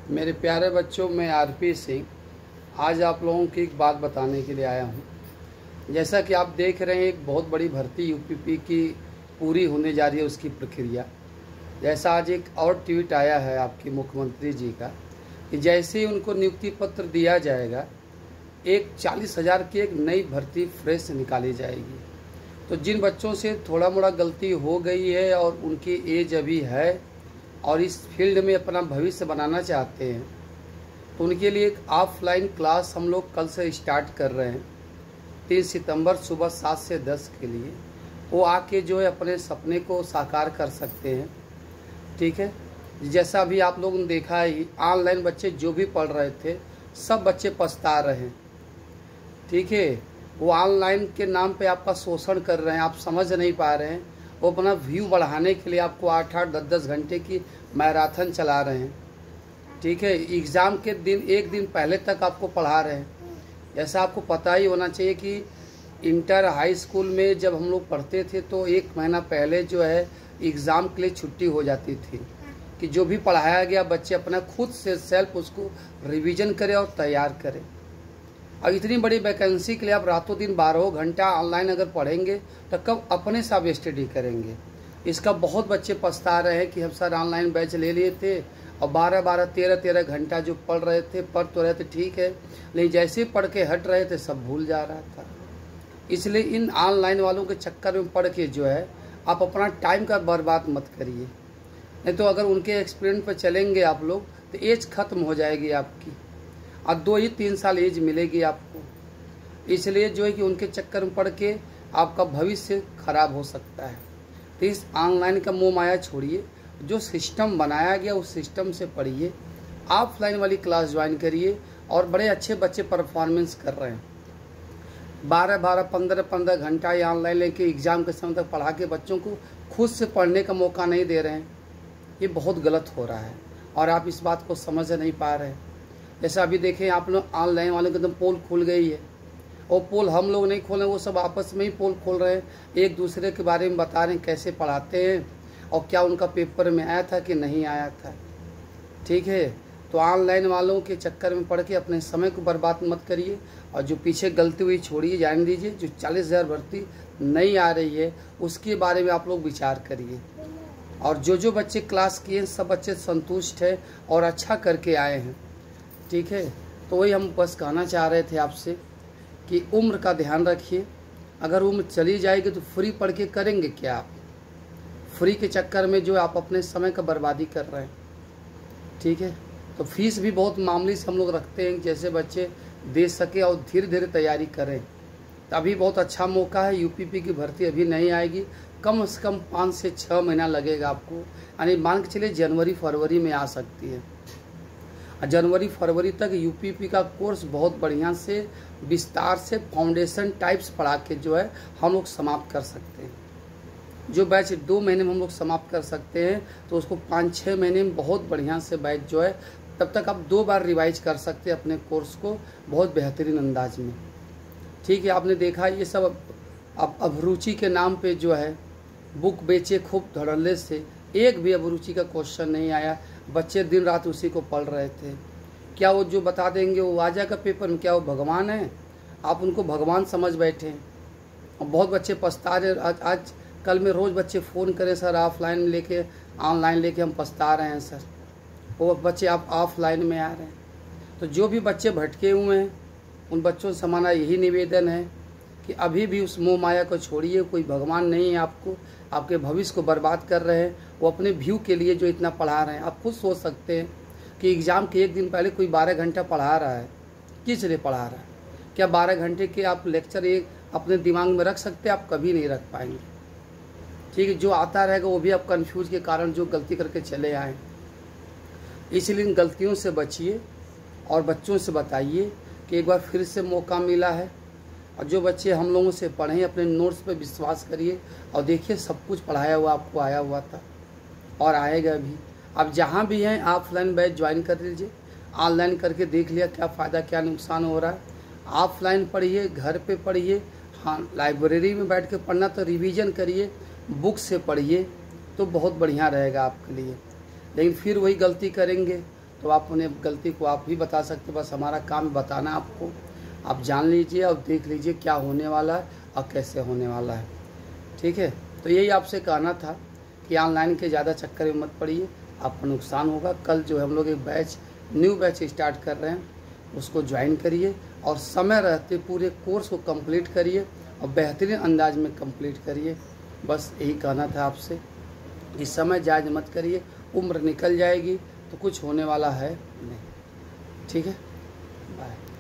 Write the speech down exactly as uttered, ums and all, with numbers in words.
मेरे प्यारे बच्चों, मैं आरपी सिंह आज आप लोगों की एक बात बताने के लिए आया हूं। जैसा कि आप देख रहे हैं, एक बहुत बड़ी भर्ती यूपीपी की पूरी होने जा रही है, उसकी प्रक्रिया। जैसा आज एक और ट्वीट आया है आपके मुख्यमंत्री जी का कि जैसे ही उनको नियुक्ति पत्र दिया जाएगा, एक चालीस हज़ार की एक नई भर्ती फ्रेश निकाली जाएगी। तो जिन बच्चों से थोड़ा मोड़ा गलती हो गई है और उनकी एज अभी है और इस फील्ड में अपना भविष्य बनाना चाहते हैं, तो उनके लिए एक ऑफलाइन क्लास हम लोग कल से स्टार्ट कर रहे हैं, तीन सितंबर सुबह सात से दस के लिए। वो आके जो है अपने सपने को साकार कर सकते हैं। ठीक है, जैसा अभी आप लोगों ने देखा है, ऑनलाइन बच्चे जो भी पढ़ रहे थे, सब बच्चे पछता रहे हैं। ठीक है, वो ऑनलाइन के नाम पे आपका शोषण कर रहे हैं, आप समझ नहीं पा रहे हैं। वो अपना व्यू बढ़ाने के लिए आपको आठ आठ दस दस घंटे की मैराथन चला रहे हैं। ठीक है, एग्ज़ाम के दिन एक दिन पहले तक आपको पढ़ा रहे हैं। जैसा आपको पता ही होना चाहिए कि इंटर हाई स्कूल में जब हम लोग पढ़ते थे तो एक महीना पहले जो है एग्ज़ाम के लिए छुट्टी हो जाती थी कि जो भी पढ़ाया गया बच्चे अपना खुद से सेल्फ उसको रिवीजन करें और तैयार करें। और इतनी बड़ी वैकेंसी के लिए आप रातों दिन बारह घंटा ऑनलाइन अगर पढ़ेंगे तो कब अपने साथ स्टडी करेंगे। इसका बहुत बच्चे पछता रहे हैं कि हम सर ऑनलाइन बैच ले लिए थे और बारह बारह तेरह तेरह घंटा जो पढ़ रहे थे, पढ़ तो रहे थे ठीक है, लेकिन जैसे ही पढ़ के हट रहे थे सब भूल जा रहा था। इसलिए इन ऑनलाइन वालों के चक्कर में पढ़ के जो है आप अपना टाइम का बर्बाद मत करिए। नहीं तो अगर उनके एक्सपीरियंस पर चलेंगे आप लोग तो एज खत्म हो जाएगी आपकी, और दो ही तीन साल एज मिलेगी आपको। इसलिए जो है कि उनके चक्कर में पड़ के आपका भविष्य खराब हो सकता है। तो इस ऑनलाइन का मोह माया छोड़िए, जो सिस्टम बनाया गया उस सिस्टम से पढ़िए, ऑफलाइन वाली क्लास ज्वाइन करिए। और बड़े अच्छे बच्चे परफॉर्मेंस कर रहे हैं। बारह बारह पंद्रह पंद्रह घंटा ये ऑनलाइन लेके एग्ज़ाम के समय तक पढ़ा के बच्चों को खुद से पढ़ने का मौका नहीं दे रहे हैं। ये बहुत गलत हो रहा है और आप इस बात को समझ नहीं पा रहे हैं। जैसा अभी देखें आप लोग ऑनलाइन वालों की एकदम पोल खुल गई है। वो पोल हम लोग नहीं खोले, वो सब आपस में ही पोल खोल रहे हैं, एक दूसरे के बारे में बता रहे हैं कैसे पढ़ाते हैं और क्या उनका पेपर में आया था कि नहीं आया था। ठीक है, तो ऑनलाइन वालों के चक्कर में पड़ के अपने समय को बर्बाद मत करिए और जो पीछे गलती हुई छोड़िए, जान दीजिए। जो चालीस हज़ार भर्ती नहीं आ रही है उसके बारे में आप लोग विचार करिए। और जो जो बच्चे क्लास किए हैं सब बच्चे संतुष्ट हैं और अच्छा करके आए हैं। ठीक है, तो वही हम बस कहना चाह रहे थे आपसे कि उम्र का ध्यान रखिए। अगर उम्र चली जाएगी तो फ्री पढ़ के करेंगे क्या आप? फ्री के चक्कर में जो आप अपने समय का बर्बादी कर रहे हैं। ठीक है, तो फीस भी बहुत मामूली से हम लोग रखते हैं, जैसे बच्चे दे सके और धीरे धीरे तैयारी करें। तो अभी बहुत अच्छा मौका है, यूपीपी की भर्ती अभी नहीं आएगी, कम से कम पाँच से छः महीना लगेगा आपको। यानी मान के चलिए जनवरी फरवरी में आ सकती है। जनवरी फरवरी तक यूपीपी का कोर्स बहुत बढ़िया से विस्तार से फाउंडेशन टाइप्स पढ़ा के जो है हम लोग समाप्त कर सकते हैं। जो बैच दो महीने में हम लोग समाप्त कर सकते हैं तो उसको पाँच छः महीने में बहुत बढ़िया से बैच जो है, तब तक आप दो बार रिवाइज कर सकते हैं अपने कोर्स को बहुत बेहतरीन अंदाज में। ठीक है, आपने देखा ये सब अब अभिरुचि के नाम पे जो है बुक बेचे खूब धड़ल्ले से, एक भी अभिरुचि का क्वेश्चन नहीं आया। बच्चे दिन रात उसी को पढ़ रहे थे। क्या वो जो बता देंगे वो आ जाएगा पेपर में? क्या वो भगवान है? आप उनको भगवान समझ बैठे हैं। और बहुत बच्चे पछता रहे। आज आज कल में रोज़ बच्चे फ़ोन करें, सर ऑफलाइन लेके ऑनलाइन लेके हम पछता रहे हैं सर। वो बच्चे आप ऑफलाइन में आ रहे हैं। तो जो भी बच्चे भटके हुए हैं उन बच्चों से हमारा यही निवेदन है कि अभी भी उस मोह माया को छोड़िए। कोई भगवान नहीं है आपको, आपके भविष्य को बर्बाद कर रहे हैं। वो अपने व्यू के लिए जो इतना पढ़ा रहे हैं, आप खुद सोच सकते हैं कि एग्ज़ाम के एक दिन पहले कोई बारह घंटा पढ़ा रहा है, किस लिए पढ़ा रहा है? क्या बारह घंटे के आप लेक्चर एक अपने दिमाग में रख सकते हैं? आप कभी नहीं रख पाएंगे। ठीक है, जो आता रहेगा वो भी आप कन्फ्यूज के कारण जो गलती करके चले आए। इसलिए इन गलतियों से बचिए और बच्चों से बताइए कि एक बार फिर से मौका मिला है। और जो बच्चे हम लोगों से पढ़ें अपने नोट्स पे विश्वास करिए और देखिए सब कुछ पढ़ाया हुआ आपको आया हुआ था और आएगा भी। आप जहाँ भी हैं ऑफलाइन बैच ज्वाइन कर लीजिए। ऑनलाइन करके देख लिया क्या फ़ायदा क्या नुकसान हो रहा है। ऑफलाइन पढ़िए, घर पे पढ़िए। हाँ, लाइब्रेरी में बैठ के पढ़ना तो रिवीजन करिए, बुक से पढ़िए तो बहुत बढ़िया रहेगा आपके लिए। लेकिन फिर वही गलती करेंगे तो आप उन्हें गलती को आप ही बता सकते, बस हमारा काम बताना आपको। आप जान लीजिए और देख लीजिए क्या होने वाला है और कैसे होने वाला है, ठीक है। तो यही आपसे कहना था कि ऑनलाइन के ज़्यादा चक्कर में मत पड़िए, आपको नुकसान होगा। कल जो हम लोग एक बैच न्यू बैच स्टार्ट कर रहे हैं, उसको ज्वाइन करिए और समय रहते पूरे कोर्स को कंप्लीट करिए और बेहतरीन अंदाज में कंप्लीट करिए। बस यही कहना था आपसे कि समय ज़ायद मत करिए, उम्र निकल जाएगी तो कुछ होने वाला है नहीं, ठीक है। बाय।